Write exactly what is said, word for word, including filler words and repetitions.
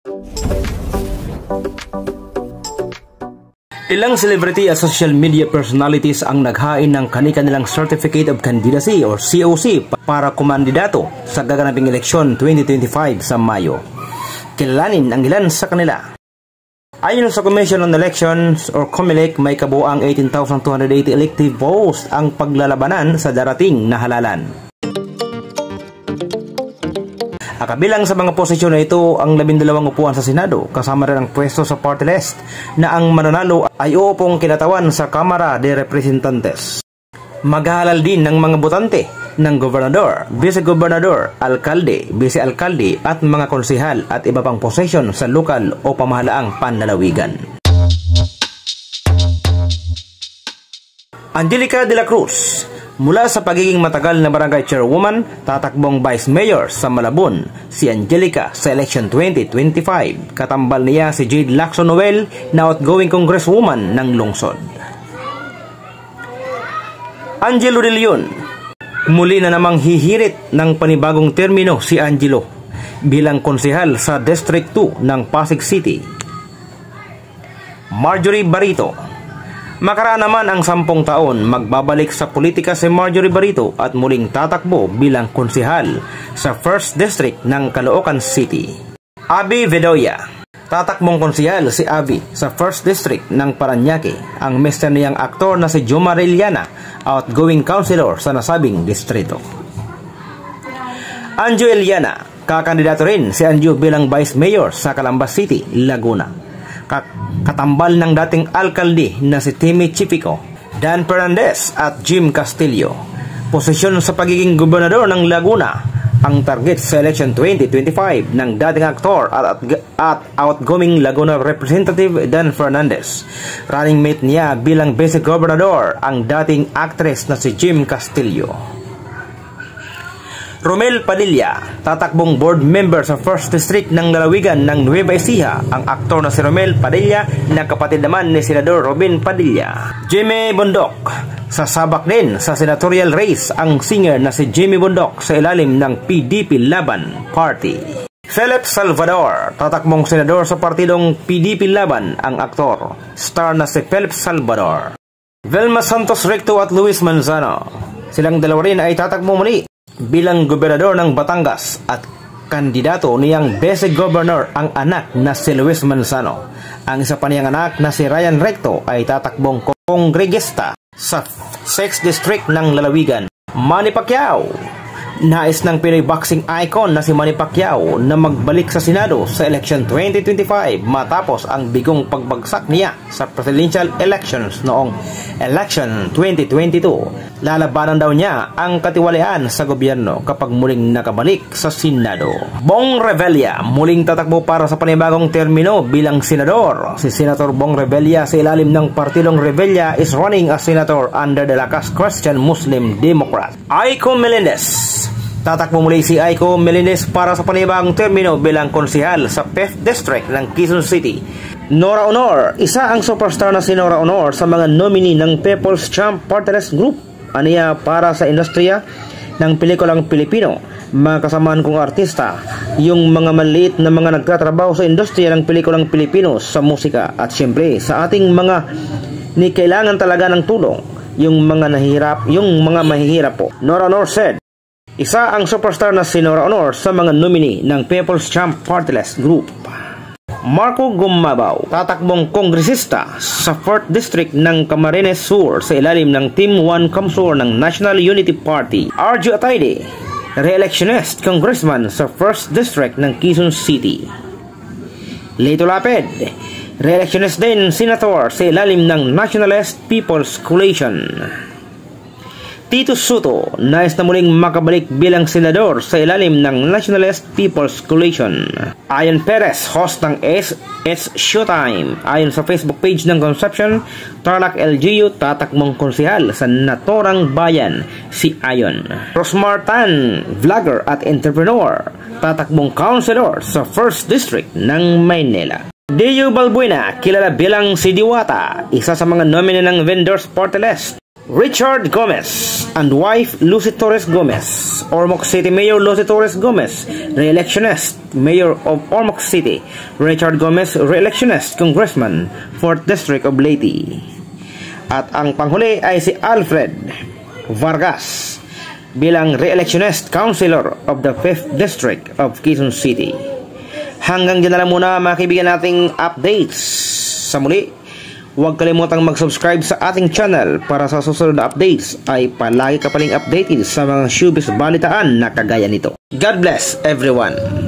Ilang celebrity at social media personalities ang naghain ng kani-kanilang Certificate of Candidacy or C O C para kumandidato sa gaganaping eleksyon twenty twenty-five sa Mayo. Kilalanin ang ilan sa kanila. Ayon sa Commission on Elections or COMELEC, may kabuang eighteen thousand two hundred eighty elective votes ang paglalabanan sa darating na halalan. Kabilang sa mga posisyon na ito ang labindalawang upuan sa Senado, kasama rin ang pwesto sa party list na ang mananalo ay uupong kinatawan sa Kamara de Representantes. Maghahalal din ng mga botante ng gobernador, vice-gobernador, alkalde, vice-alkalde at mga konsehal at iba pang posisyon sa lokal o pamahalaang panlalawigan. Angelica de la Cruz. Mula sa pagiging matagal na barangay chairwoman, tatakbong vice mayor sa Malabon si Angelica sa election twenty twenty-five. Katambal niya si Jade Lacson Noel na outgoing congresswoman ng lungsod. Angelo De Leon. Muli na namang hihirit ng panibagong termino si Angelo bilang konsehal sa District two ng Pasig City. Marjorie Barito. Makaraan naman ang sampung taon, magbabalik sa politika si Marjorie Barito at muling tatakbo bilang konsehal sa first District ng Caloocan City. Abby Bedoya. Tatakbong konsehal si Abby sa first District ng Parañaque. Ang mister niyang aktor na si Jomar Eliana, outgoing councilor sa nasabing distrito. Anjo Eliana. Kakandidato rin si Anjo bilang vice mayor sa Calambas City, Laguna. Katambal ng dating alkalde na si Timmy Chipico, Dan Fernandez at Jim Castillo. Posisyon sa pagiging gobernador ng Laguna ang target sa election twenty twenty-five ng dating aktor at, at, at outgoing Laguna Representative Dan Fernandez. Running mate niya bilang vice-gobernador ang dating actress na si Jim Castillo. Romel Padilla. Tatakbong board member sa first District ng lalawigan ng Nueva Ecija ang aktor na si Romel Padilla na kapatid naman ni Senador Robin Padilla. Jimmy Bondok. Sasabak din sa senatorial race ang singer na si Jimmy Bondok sa ilalim ng P D P Laban Party. Philip Salvador. Tatakbong senador sa partidong P D P Laban ang aktor, star na si Philip Salvador. Vilma Santos Recto at Luis Manzano. Silang dalawa rin ay tatakbo muli bilang gobernador ng Batangas at kandidato niyang vice-governor ang anak na si Luis Manzano. Ang isa pa niyang anak na si Ryan Recto ay tatakbong kongregista sa sixth District ng lalawigan. Manny Pacquiao. Nais ng Pinoy boxing icon na si Manny Pacquiao na magbalik sa Senado sa election twenty twenty-five matapos ang bigong pagbagsak niya sa presidential elections noong election twenty twenty-two. Lalabanan daw niya ang katiwalian sa gobyerno kapag muling nakabalik sa Senado. Bong Revilla. Muling tatakbo para sa panibagong termino bilang senador. Si Senator Bong Revilla sa ilalim ng partidong Revilla is running as senator under the Lakas Christian Muslim Democrat. Aiko Melendez. Tatakbo muli si Aiko Melendez para sa panibagong termino bilang konsehal sa fifth District ng Quezon City. Nora Honor. Isa ang superstar na si Nora Honor sa mga nominee ng People's Champ Party List Group. Aniya para sa industriya ng pelikulang Pilipino. Mga kasamaan kong artista, yung mga maliit na mga nagtatrabaho sa industriya ng pelikulang Pilipino sa musika at siyempre sa ating mga ni kailangan talaga ng tulong, yung mga nahihirap, yung mga mahihirap po. Nora Honor said, isa ang superstar na si Nora Honor sa mga nominee ng People's Champ Party List Group. Marco Gumabaw. Tatakbong kongresista sa fourth District ng Camarines Sur sa ilalim ng Team one Kamsur ng National Unity Party. Arjo Atayde. Re-electionist congressman sa first District ng Quezon City. Lito Lapid. Re-electionist din senator sa ilalim ng Nationalist People's Coalition. Tito Soto, nais na muling makabalik bilang senador sa ilalim ng Nationalist People's Coalition. Ayon Perez, host ng It's, It's Showtime. Ayon sa Facebook page ng Conception, Tarlac L G U, tatakbong konsehal sa Natorang Bayan, si Ayon. Rosmar Tan, vlogger at entrepreneur, tatakbong councilor sa first District ng Maynila. Dio Balbuena, kilala bilang si Diwata, isa sa mga nominee ng Vendors Party List. Richard Gomez and wife Lucy Torres Gomez. Ormoc City Mayor Lucy Torres Gomez, re-electionist, Mayor of Ormoc City. Richard Gomez, re-electionist, Congressman, fourth District of Leyte. At ang panghuli ay si Alfred Vargas bilang re-electionist, Councilor of the fifth District of Quezon City. Hanggang dyan na lang muna mga kaibigan nating updates. Sa muli, huwag kalimutang mag-subscribe sa ating channel para sa susunod na updates ay palagi ka paling updated sa mga showbiz balitaan na kagaya nito. God bless everyone!